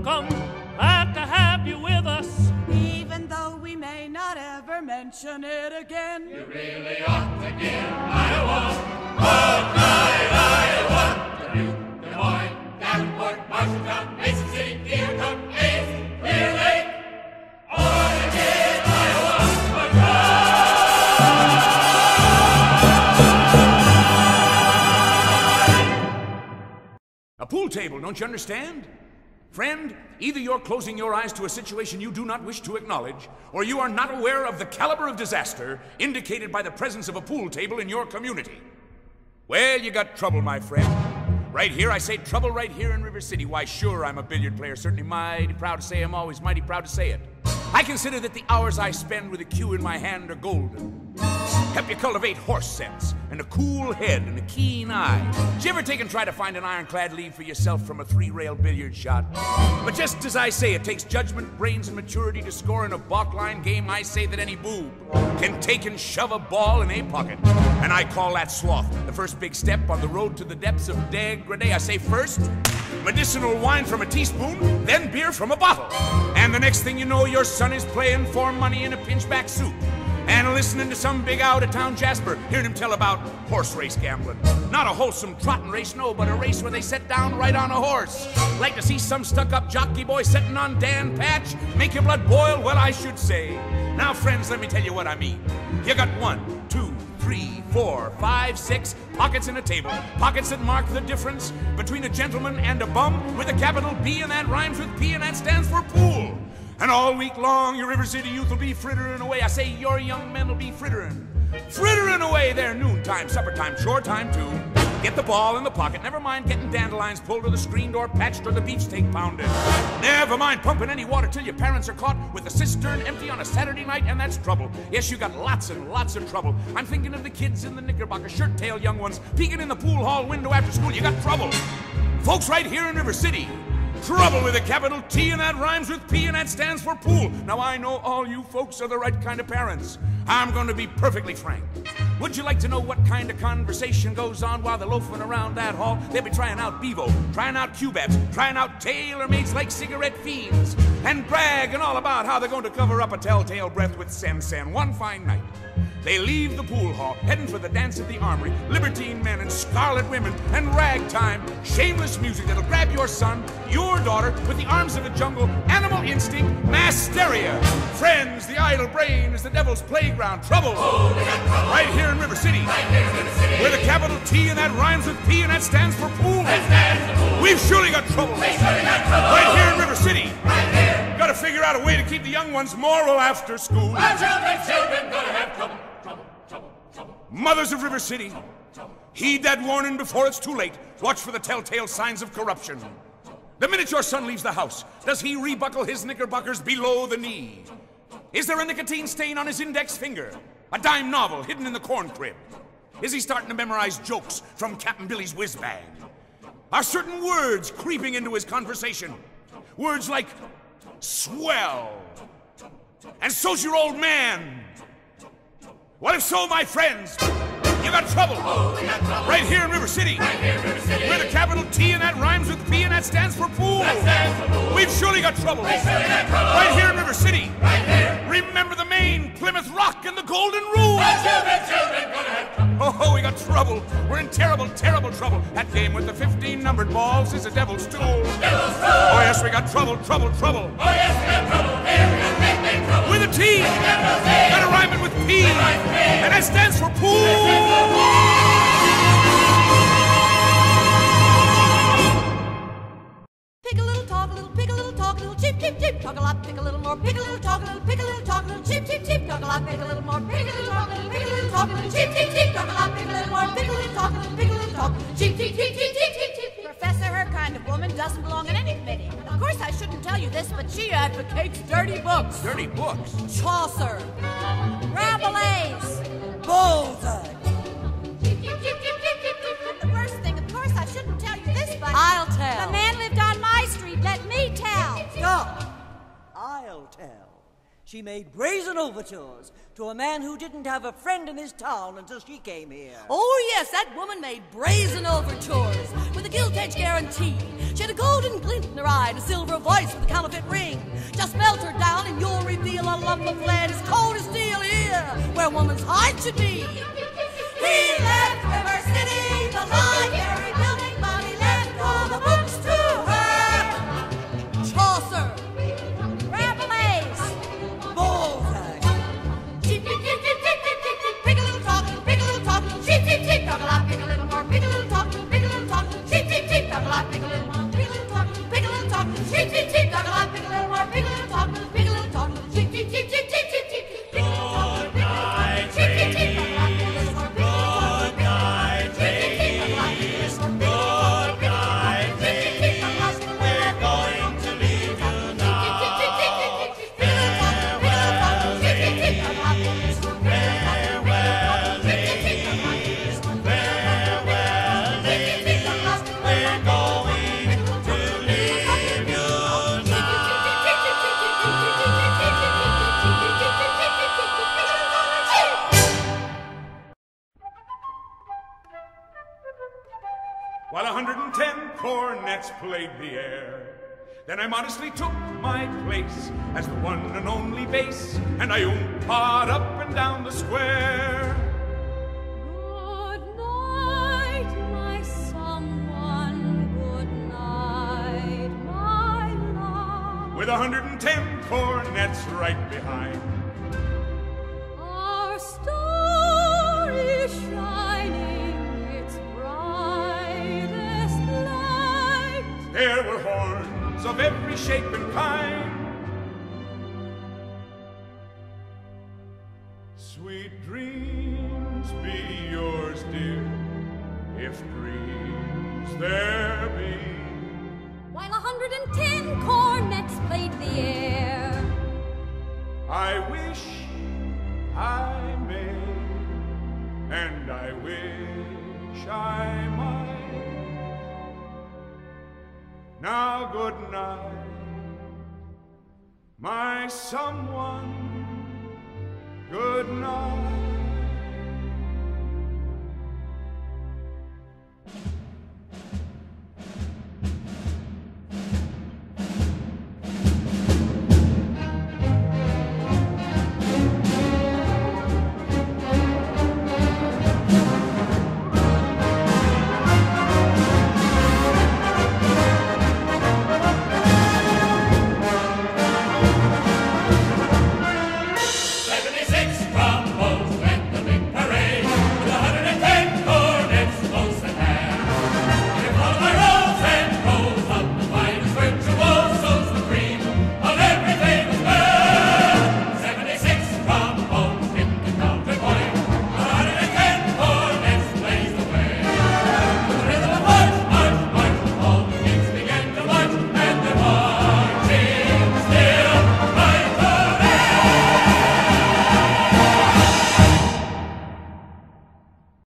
welcome. Glad to have you with us. Even though we may not ever mention it again. You really ought to give Iowa good night, Iowa. Dubuque, Des Moines, Davenport, Marshalltown, Mason City, Keokuk, Ames, Clear Lake. Ought to give Iowa a try. A pool table, don't you understand? Friend, either you're closing your eyes to a situation you do not wish to acknowledge, or you are not aware of the caliber of disaster indicated by the presence of a pool table in your community. Well, you got trouble, my friend. Right here, I say trouble right here in River City. Why, sure, I'm a billiard player. Certainly mighty proud to say I'm always mighty proud to say it. I consider that the hours I spend with a cue in my hand are golden. Help you cultivate horse sense, and a cool head, and a keen eye. Did you ever take and try to find an ironclad lead for yourself from a three-rail billiard shot? But just as I say it takes judgment, brains, and maturity to score in a balk-line game, I say that any boob can take and shove a ball in a pocket. And I call that sloth, the first big step on the road to the depths of degradé. I say first, medicinal wine from a teaspoon, then beer from a bottle. And the next thing you know, your son is playing for money in a pinchback suit. And listening to some big out-of-town Jasper, hearing him tell about horse race gambling. Not a wholesome trotting race, no, but a race where they set down right on a horse. Like to see some stuck-up jockey boy sitting on Dan Patch, make your blood boil? Well, I should say. Now, friends, let me tell you what I mean. You got 1, 2, 3, 4, 5, 6 pockets in a table. Pockets that mark the difference between a gentleman and a bum with a capital B, and that rhymes with P, and that stands for pool. And all week long, your River City youth will be frittering away. I say your young men will be frittering away their noontime, supper time, chore time too. Get the ball in the pocket. Never mind getting dandelions pulled or the screen door patched or the beefsteak pounded. Never mind pumping any water till your parents are caught with the cistern empty on a Saturday night, and that's trouble. Yes, you got lots and lots of trouble. I'm thinking of the kids in the knickerbocker shirt-tail young ones peeking in the pool hall window after school. You got trouble. Folks right here in River City. Trouble with a capital T, and that rhymes with P, and that stands for pool. Now, I know all you folks are the right kind of parents. I'm going to be perfectly frank. Would you like to know what kind of conversation goes on while they're loafing around that hall? They'll be trying out Bevo, trying out Q-Babs, trying out tailor-mades like cigarette fiends, and bragging all about how they're going to cover up a telltale breath with Sen. One fine night, they leave the pool hall, heading for the dance at the armory. Libertine men and scarlet women and ragtime, shameless music that'll grab your son, your daughter, with the arms of a jungle, animal instinct, mass hysteria. Friends, the idle brain is the devil's playground. Trouble, trouble. Right here in River City, where the capital T and that rhymes with P and that stands for pool. We've surely got trouble. Right here in River City. Gotta figure out a way to keep the young ones moral after school. Our children gonna have trouble. Mothers of River City, heed that warning before it's too late. Watch for the telltale signs of corruption. The minute your son leaves the house, does he rebuckle his knickerbockers below the knee? Is there a nicotine stain on his index finger? A dime novel hidden in the corn crib? Is he starting to memorize jokes from Captain Billy's whiz bag? Are certain words creeping into his conversation? Words like swell and so's your old man. Well, if so, my friends, you got trouble. Right here in River City. Where the capital T and that rhymes with P and that stands for pool. We've surely got trouble. Right here in River City. Remember the Maine, Plymouth Rock, and the Golden Rule. Oh, we got trouble. We're in terrible, terrible trouble. That game with the 15 numbered balls is a devil's tool. Oh, yes, we got trouble. With a T. Gotta rhyme it with P. And that stands for pool. Pick a little, talk a little, pick a little, talk a little, cheep, cheep, cheep, talk a lot, pick a little more, pick a little, talk a little, pick a little, talk a little, cheep, cheep, cheep, talk a lot, pick a little more, pick a little, talk a little, pick a little, talk a little, cheep, cheep, cheep, talk a lot, pick a little more, pick a little, talk a little, pick a little, talk, cheep, cheep, cheep, cheep, cheep, cheep, cheep. Professor, her kind of woman doesn't belong in any committee. Of course, I shouldn't tell you this, but she advocates dirty books. Dirty books? Chaucer, Rabelais, Balzac. The worst thing, of course, I shouldn't tell you this, but I'll tell. The man lived on my street. Let me tell. Stop. I'll tell. She made brazen overtures to a man who didn't have a friend in his town until she came here. Oh, yes, that woman made brazen overtures with a gilt-edged guarantee. She had a golden glint in her eye and a silver voice with a counterfeit ring. Just melt her down and you'll reveal a lump of lead as cold as steel here, where a woman's heart should be. He left River City, the library building, but he left all the books to her. Chaucer, Rabelais, Balzac. Cheep, cheep, cheep, cheep, cheep, cheep, cheep, cheep. Pick a little talk, pick a little talk, cheep, cheep, cheep. Talk a lot, pick a little more, pick a little talk, pick a little talk, cheep, cheep, cheep. Talk a lot, pick a little more, pick a little talk, pick a little talk, cheep, cheep, cheep. Talk a lot, pick a little more, pick a little talk, pick a little talk, cheep, cheep, cheep, cheep, cheep, cheep, cheep. Pick a little talk, pick a little talk, cheep, cheep, cheep. Talk a lot, pick a little more, pick a little talk, pick a little talk, cheep, cheep, cheep. Talk a lot, pick a little more, pick a little talk, pick a little talk, cheep, cheep, cheep. Talk a lot, pick a little more, pick a little talk, pick a little talk, cheep, cheep, cheep. Talk a lot, pick a little more, pick a little While 110 cornets played the air, then I modestly took my place as the one and only bass, and I oompahd up and down the square. Good night, my someone, good night, my love. With 110 cornets right behind, Our star is shining its brightest light. there were horns of every shape and kind. Sweet dreams be yours, dear, if dreams there be. While 110 cornets played the air, I wish I may, and I wish I might. Now good night, my someone, good night.